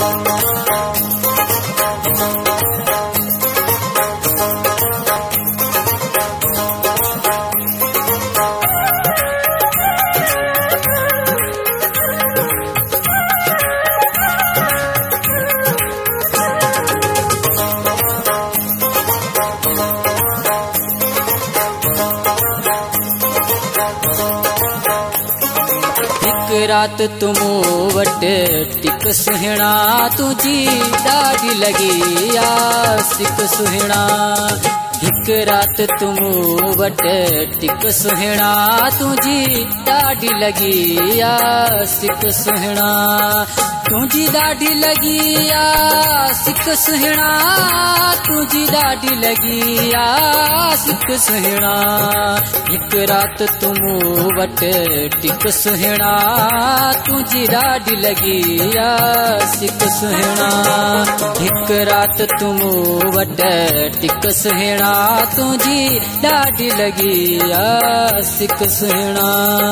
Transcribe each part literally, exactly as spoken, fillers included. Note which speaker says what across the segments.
Speaker 1: रात तुम वट टिक सुहिणा तुझी ॾाढी लगी आसिक सुहिणा। हिक रात तुम वट टिक सुहिणा तुझी ॾाढी लगी आसिक सुहिणा। तुझी ॾाढी लगी आसिक सुहिणा तुझी ॾाढी लगी आसिक सुहिणा। हिक रात तुम वट टिक सुहिणा तुझी ॾाढी लगी आसिक सुहिणा। हिक रात तुम वट टिक सुहिणा तुझी ॾाढी लगी आसिक सुहिणा।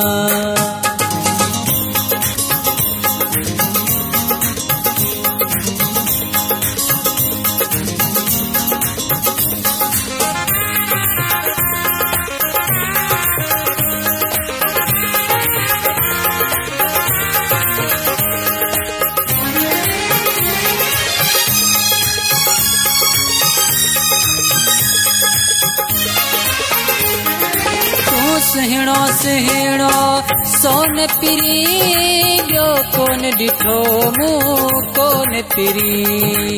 Speaker 1: सुहिणो सुहिणो सोन पिरी ॿियो कोन ॾिठो मूं कोन पिरी।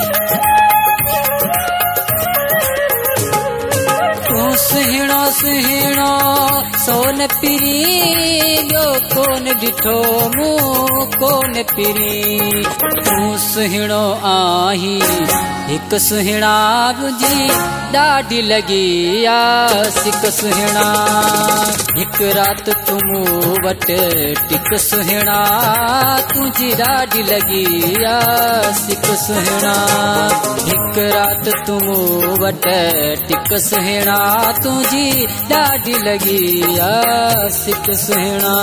Speaker 1: तूं सुहिणो सुहिणो सोन पिरी ॿियो कोन ॾिठो मूं कोन पिरी। तूं सुहिणो आहीं हिक सुहिणा तुझी ॾाढी लगी आसिक सुहिणा। हिक रात तुम वट टिक सुहिणा तुझी ॾाढी लगी आसिक सुहिणा। हिक रात तुम वट टिक सुहिणा तुझी ॾाढी लगी आसिक सुहिणा।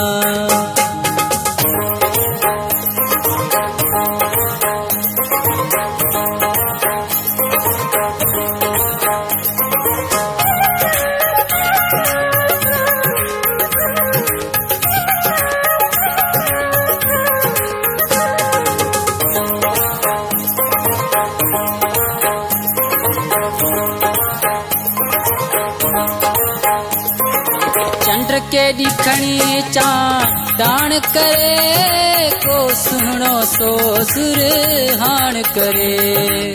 Speaker 1: चंद्र के ॾिखणी चांडाण करे को सुहिणो सो सुरहाण करे।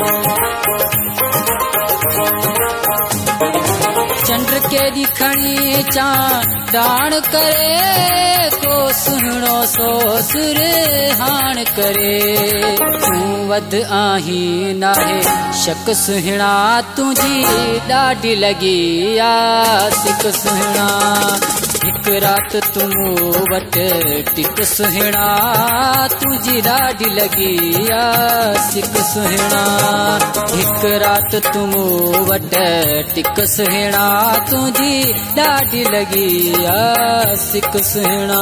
Speaker 1: चंद्र के ॾिखणी चांडाण करे को सुहिणो सो सुरहाण करे। तूं वध आहीं नाहे शक सुहिणा तुझी ॾाढी लगी आसिक सुहिणा। हिक रात तुम वट टिक सुहिणा तुझी ॾाढी लगी आसिक सुहिणा। हिक रात तुम वट टिक सुहिणा तुझी ॾाढी लगी आसिक सुहिणा।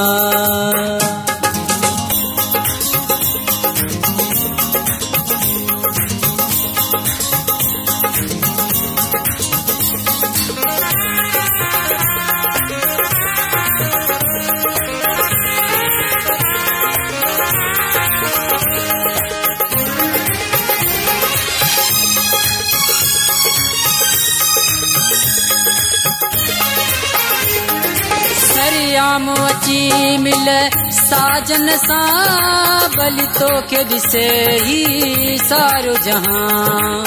Speaker 1: सरियाम अची मिल साजन सां भली तोखे ॾिसे ही सारो जहां।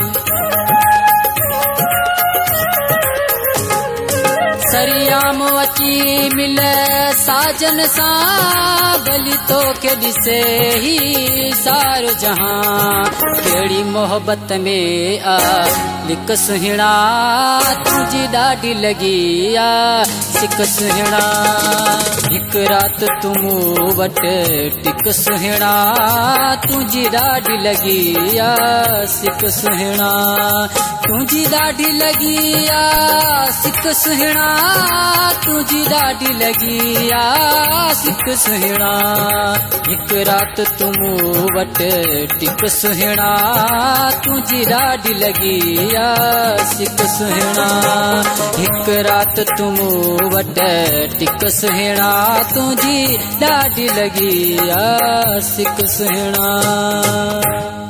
Speaker 1: सरियाम अची मिल साजन सां भली तोखे ॾिसे ही सारो जहां। कहिड़ी मोहब्बत में आ लिक सुहिणा तुझी ॾाढी लॻी आ सिक सुहिणा हिक रात तू मूं वटि टिक सुहिणा तुझी ॾाढी लॻी आ सिक सुहिणा तुझी ॾाढी लॻी आ सिक सुहिणा तुझी ॾाढी लॻी आ सिक सुहिणा हिक रात तू मूं वटि टिक सुहिणा तुझी ॾाढी लॻी आ सिक सुहिणा हिक रात तू मूं वटि टिक सुहिणा तुझी ॾाढी लॻी आ सिक सुहिणा।